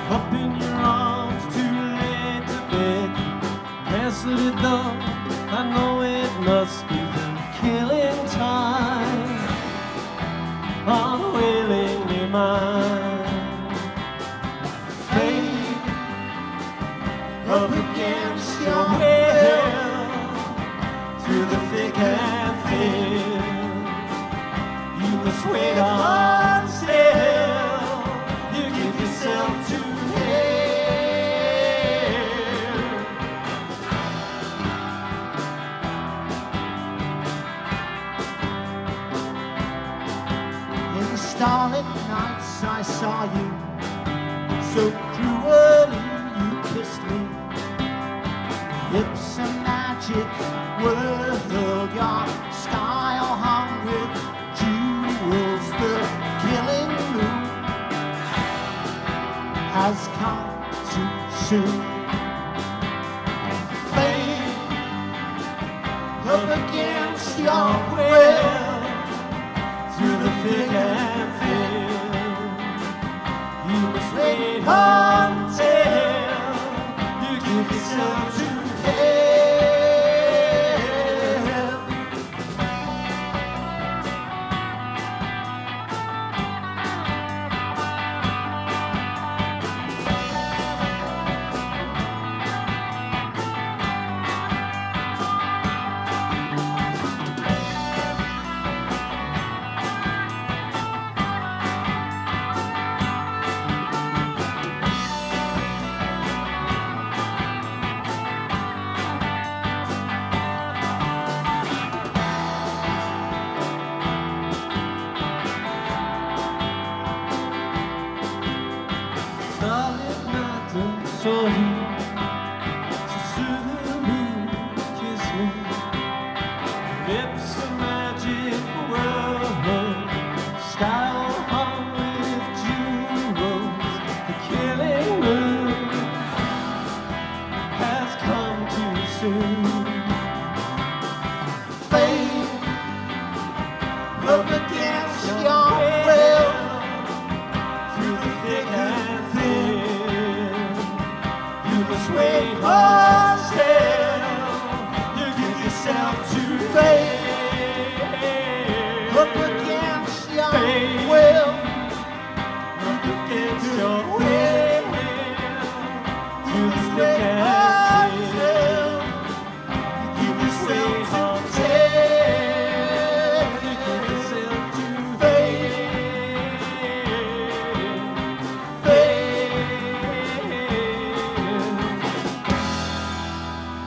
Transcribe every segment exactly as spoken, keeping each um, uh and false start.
Up in your arms, too late to bed. Cancel it though, I know it must be the killing time. Unwillingly mine. Fate up against your will, through the thick and thin. You must wait until you give yourself to starlit nights I saw you, so cruelly you kissed me. Lips a magic world, your style hung with jewels. The killing moon has come too soon. Fate up against your will, through the thick and thin. You must wait until you give yourself to hell. Saw you to soothe the moon, kiss me. Lips a magic world, style hung with jewels. The killing moon has come too soon. Fate up against your will, through the thick and thin. You must wait until you give yourself to fate. up against your Fate. will, Up against your will, through the thick and thin. You must wait until you give yourself to fate.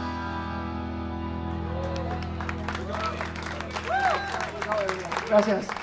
Fate. gracias.